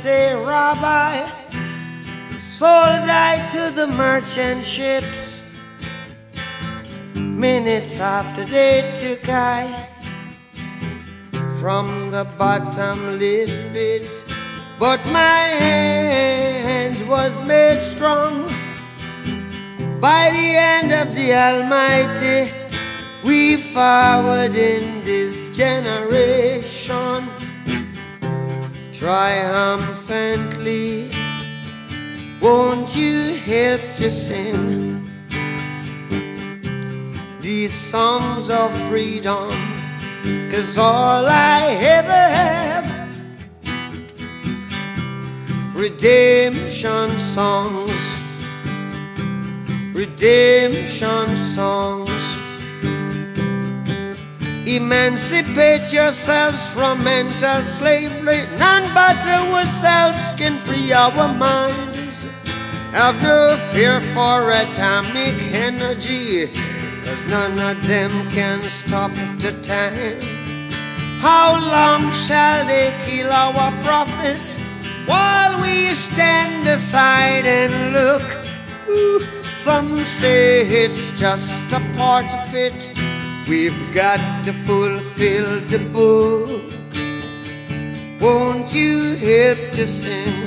day, Rabbi, sold I to the merchant ships. Minutes after they took I from the bottomless pit, but my hand was made strong by the hand of the Almighty. We forward in this generation triumphantly. Won't you help to sing these songs of freedom? 'Cause all I ever have, redemption songs, redemption songs. Emancipate yourselves from mental slavery. None but ourselves can free our minds. Have no fear for atomic energy, 'cause none of them can stop the time. How long shall they kill our prophets while we stand aside and look? Some say it's just a part of it. We've got to fulfill the book. Won't you help to sing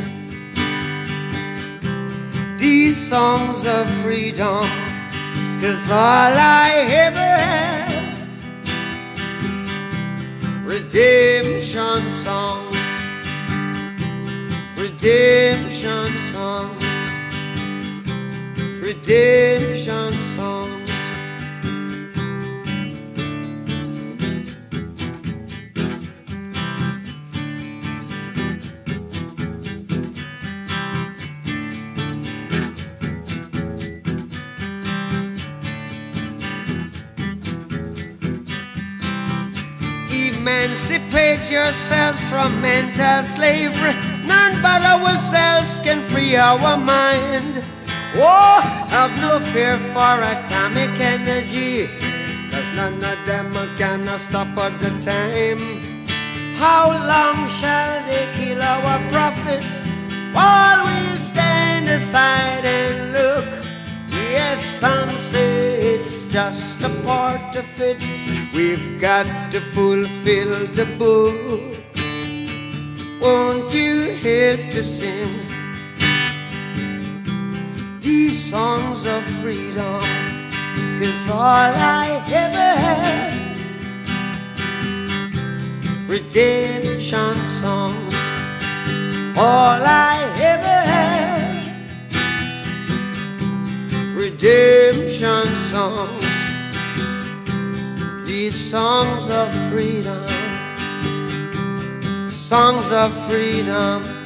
these songs of freedom? 'Cause all I ever have, redemption songs, redemption songs, redemption songs. Emancipate yourselves from mental slavery. None but ourselves can free our mind. Oh, have no fear for atomic energy, 'cause none of them can stop at the time. How long shall they kill our prophets while we stand aside and look? Yes, some say it's just a part of it. We've got to fulfill the book. Won't you help to sing these songs of freedom? 'Cause all I ever have, redemption songs. All I ever have, redemption songs. These songs of freedom, songs of freedom.